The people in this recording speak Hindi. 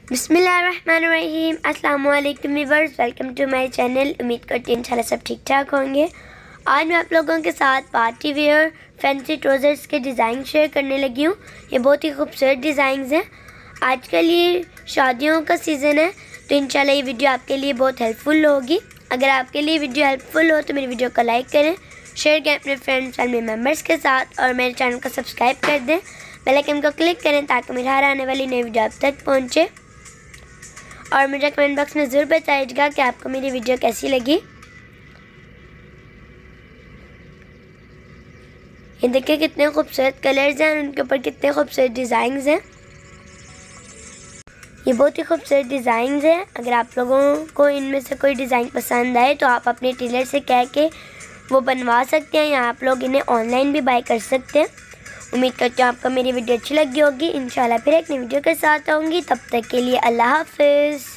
बिस्मिल्लाहिर्रहमानिर्रहीम। अस्सलाम वालेकुम viewers, welcome to my channel. उम्मीद करती हूँ इंशाल्लाह सब ठीक ठाक होंगे। आज मैं आप लोगों के साथ पार्टी वेयर फैंसी ट्राउज़र्स के डिज़ाइन शेयर करने लगी हूँ। ये बहुत ही खूबसूरत डिज़ाइंस हैं। आजकल ये शादियों का सीज़न है, तो इंशाल्लाह ये वीडियो आपके लिए बहुत हेल्पफुल होगी। अगर आपके लिए वीडियो हेल्पफुल हो तो मेरी वीडियो को लाइक करें, शेयर करें अपने फ्रेंड्स फैमिली मेम्बर्स के साथ और मेरे चैनल को सब्सक्राइब कर दें। बेल आइकन को क्लिक करें ताकि मेरी हर आने वाली नई वीडियो आप तक पहुँचे। और मुझे कमेंट बॉक्स में ज़रूर बताइएगा कि आपको मेरी वीडियो कैसी लगी। ये देखिए कितने खूबसूरत कलर्स हैं और उनके ऊपर कितने खूबसूरत डिज़ाइंस हैं। ये बहुत ही खूबसूरत डिज़ाइंस हैं। अगर आप लोगों को इनमें से कोई डिज़ाइन पसंद आए तो आप अपने टेलर से कह के वो बनवा सकते हैं या आप लोग इन्हें ऑनलाइन भी बाय कर सकते हैं। उम्मीद करती हूँ आपको मेरी वीडियो अच्छी लगी होगी। इंशाल्लाह फिर एक नई वीडियो के साथ आऊँगी। तब तक के लिए अल्लाह हाफ़िज़।